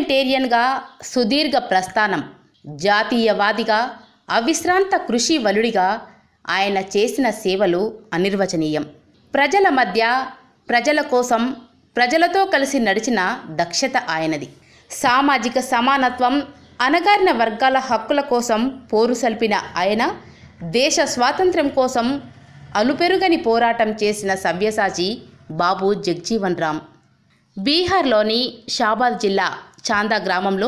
పార్లమెంటేరియన్గా సుదీర్ఘ ప్రస్థానం, జాతీయవాదిగా అవిశ్రాంత కృషి వలుడిగా ఆయన చేసిన సేవలు అనిర్వచనీయం. ప్రజల మధ్య, ప్రజల కోసం, ప్రజలతో కలిసి నడిచిన దక్షత ఆయనది. సామాజిక సమానత్వం, అణగారిన వర్గాల హక్కుల కోసం పోరు సల్పిన ఆయన దేశ స్వాతంత్ర్యం కోసం అలుపెరుగని పోరాటం చేసిన సవ్యసాచి బాబు జగ్జీవన్ రామ్. బీహార్లోని షాబాద్ జిల్లా చాందా గ్రామంలో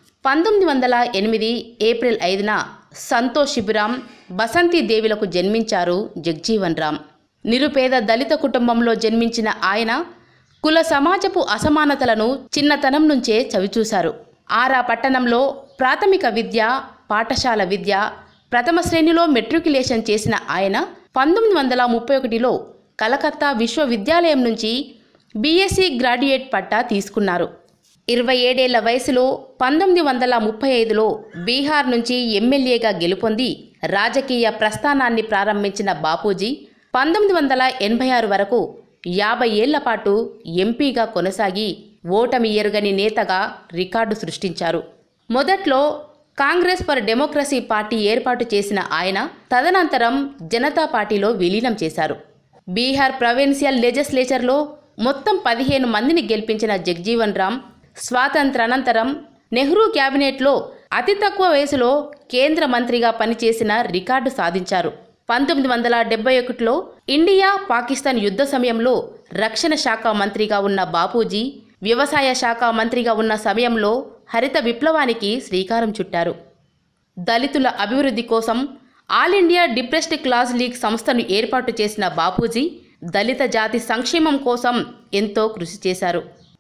1908 ఏప్రిల్ 5న సంతోష్ శిబిరాం, బసంతి దేవిలకు జన్మించారు జగ్జీవన్ రామ్. నిరుపేద దళిత కుటుంబంలో జన్మించిన ఆయన కుల సమాజపు అసమానతలను చిన్నతనం నుంచే చవిచూశారు. ఆరా పట్టణంలో ప్రాథమిక విద్య, పాఠశాల విద్య, ప్రథమ శ్రేణిలో మెట్రికులేషన్ చేసిన ఆయన 1931లో కలకత్తా విశ్వవిద్యాలయం నుంచి బీఎస్సీ గ్రాడ్యుయేట్ పట్టా తీసుకున్నారు. 27 ఏళ్ల వయసులో 1935లో బీహార్ నుంచి ఎమ్మెల్యేగా గెలుపొంది రాజకీయ ప్రస్థానాన్ని ప్రారంభించిన బాపూజీ 1986 వరకు 50 ఏళ్ల పాటు ఎంపీగా కొనసాగి ఓటమి ఎరుగని నేతగా రికార్డు సృష్టించారు. మొదట్లో కాంగ్రెస్ ఫర్ డెమోక్రసీ పార్టీ ఏర్పాటు చేసిన ఆయన తదనంతరం జనతా పార్టీలో విలీనం చేశారు. బీహార్ ప్రావిన్షియల్ లెజిస్లేచర్లో మొత్తం 15 మందిని గెలిపించిన జగ్జీవన్ రామ్ స్వాతంత్రానంతరం నెహ్రూ క్యాబినెట్లో అతి తక్కువ వయసులో కేంద్ర మంత్రిగా పనిచేసిన రికార్డు సాధించారు. 1971లో ఇండియా పాకిస్తాన్ యుద్ధ సమయంలో రక్షణ శాఖ మంత్రిగా ఉన్న బాపూజీ వ్యవసాయ శాఖ మంత్రిగా ఉన్న సమయంలో హరిత విప్లవానికి శ్రీకారం చుట్టారు. దళితుల అభివృద్ధి కోసం all India depressed class league సంస్థను ఏర్పాటు చేసిన బాపూజీ దళిత జాతి సంక్షేమం కోసం ఎంతో కృషి చేశారు.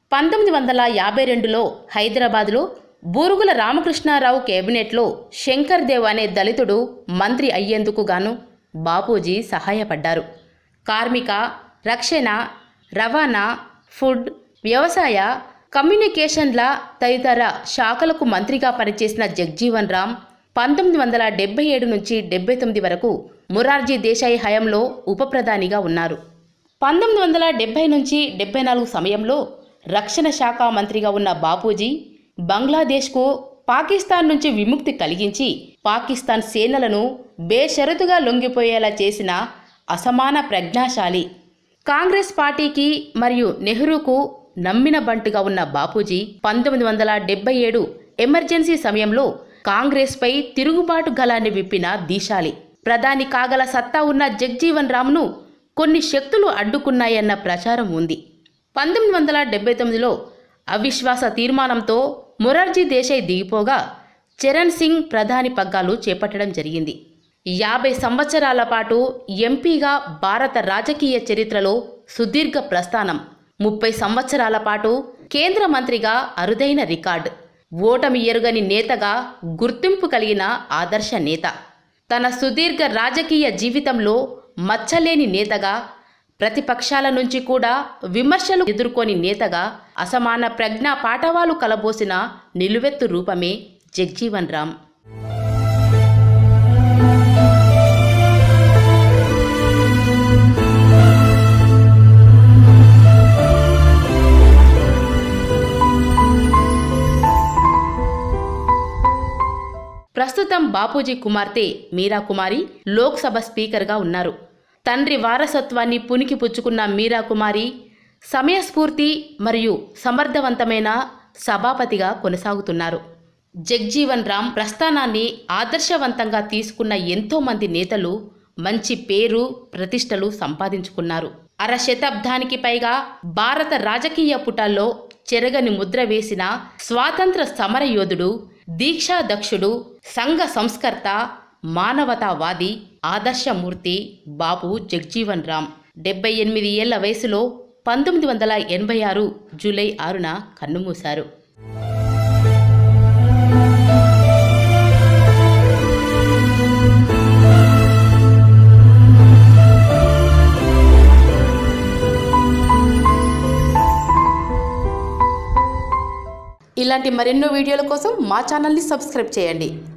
1952లో హైదరాబాద్లో బూరుగుల రామకృష్ణారావు కేబినెట్లో శంకర్ దేవ్ అనే దళితుడు మంత్రి అయ్యేందుకు గాను బాపూజీ సహాయపడ్డారు. కార్మిక, రక్షణ, రవాణా, ఫుడ్, వ్యవసాయ, కమ్యూనికేషన్ల తదితర శాఖలకు మంత్రిగా పనిచేసిన జగ్జీవన్ రామ్ 1977 నుంచి 79 వరకు మొరార్జీ దేశాయ్ హయాంలో ఉప ప్రధానిగా ఉన్నారు. 1970 నుంచి 74 సమయంలో రక్షణ శాఖ మంత్రిగా ఉన్న బాపూజీ బంగ్లాదేశ్కు పాకిస్తాన్ నుంచి విముక్తి కలిగించి పాకిస్తాన్ సేనలను బేషరతుగా లొంగిపోయేలా చేసిన అసమాన ప్రజ్ఞాశాలి. కాంగ్రెస్ పార్టీకి మరియు నెహ్రూకు నమ్మిన బంటుగా ఉన్న బాపూజీ 1977 ఎమర్జెన్సీ సమయంలో కాంగ్రెస్పై తిరుగుబాటు గలాన్ని విప్పిన దీశాలి. ప్రధాని కాగల సత్తా ఉన్న జగ్జీవన్ రామ్ను కొన్ని శక్తులు అడ్డుకున్నాయన్న ప్రచారం ఉంది. 1979లో అవిశ్వాస తీర్మానంతో మొరార్జీ దేశాయ్ దిగిపోగా చరణ్ సింగ్ ప్రధాని పగ్గాలు చేపట్టడం జరిగింది. 50 సంవత్సరాల పాటు ఎంపీగా భారత రాజకీయ చరిత్రలో సుదీర్ఘ ప్రస్థానం, 30 సంవత్సరాల పాటు కేంద్ర మంత్రిగా అరుదైన రికార్డ్, ఓటమి ఎరుగని నేతగా గుర్తింపు కలిగిన ఆదర్శ నేత, తన సుదీర్ఘ రాజకీయ జీవితంలో మచ్చలేని నేతగా, ప్రతిపక్షాల నుంచి కూడా విమర్శలు ఎదుర్కొని నేతగా, అసమాన ప్రజ్ఞా పాఠవాలు కలబోసిన నిలువెత్తు రూపమే జగ్జీవన్ రామ్. ప్రస్తుతం బాపూజీ కుమార్తె మీరా కుమారి లోక్సభ స్పీకర్గా ఉన్నారు. తండ్రి వారసత్వాన్ని పునికి పుచ్చుకున్న మీరా కుమారి సమయస్ఫూర్తి మరియు సమర్థవంతమైన సభాపతిగా కొనసాగుతున్నారు. జగ్జీవన్ రామ్ ప్రస్థానాన్ని ఆదర్శవంతంగా తీసుకున్న ఎంతోమంది నేతలు మంచి పేరు, ప్రతిష్టలు సంపాదించుకున్నారు. అరశతాబ్దానికి పైగా భారత రాజకీయ పుటాల్లో చెరగని ముద్ర వేసిన స్వాతంత్ర సమరయోధుడు, దీక్షాదక్షుడు, సంఘ సంస్కర్త, మానవతావాది, ఆదర్శమూర్తి బాబు జగ్జీవన్ రామ్ 78 ఏళ్ల వయసులో 1986 జూలై 6న కన్నుమూశారు. ఇలాంటి మరెన్నో వీడియోల కోసం మా ఛానల్ని సబ్స్క్రైబ్ చేయండి.